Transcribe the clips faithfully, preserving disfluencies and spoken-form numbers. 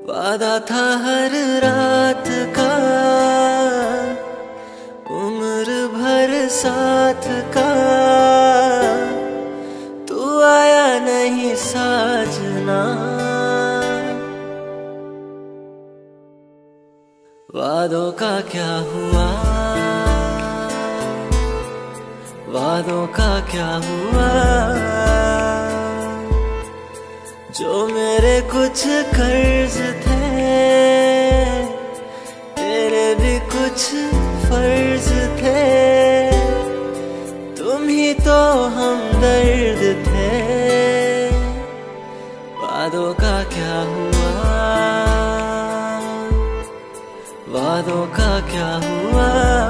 वादा था हर रात का, उम्र भर साथ का, तू आया नहीं साजना। वादों का क्या हुआ, वादों का क्या हुआ, जो मेरे कुछ कर्ज थे, तेरे भी कुछ फर्ज थे, तुम ही तो हमदर्द थे। वादों का क्या हुआ, वादों का क्या हुआ।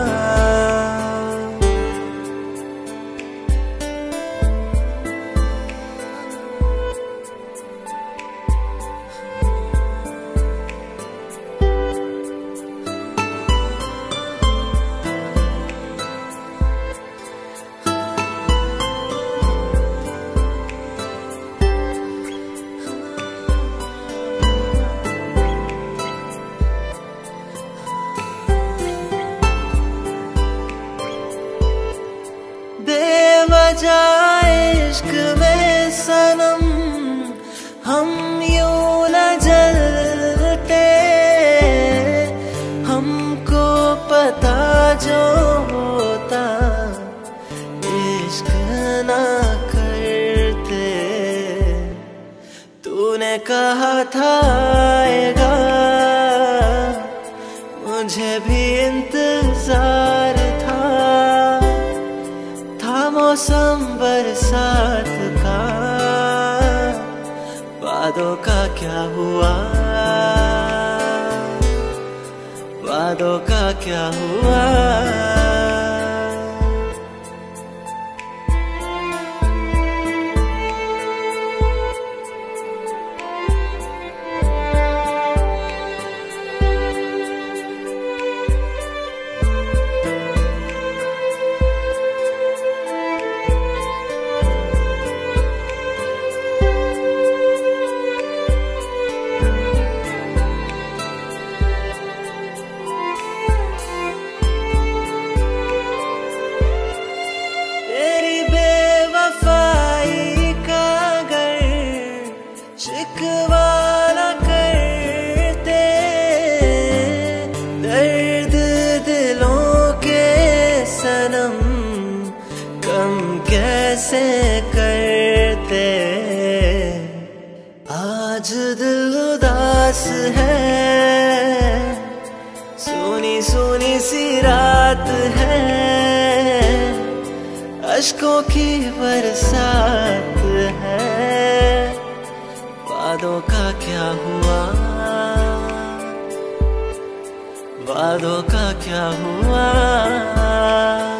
बेवजह इश्क में सनम हम यूं न जलते, हमको पता जो होता इश्क ना करते। तूने कहा था आएगा, मुझे भी इंतजार था, मौसम बरसात का। वादों का क्या हुआ, वादों का क्या हुआ। शिकवाना करते, दर्द दिलों के सनम कम कैसे करते। आज दिल उदास है, सोनी सोनी सी रात है, अश्कों की बरसात है। वादों का क्या हुआ, वादों का क्या हुआ।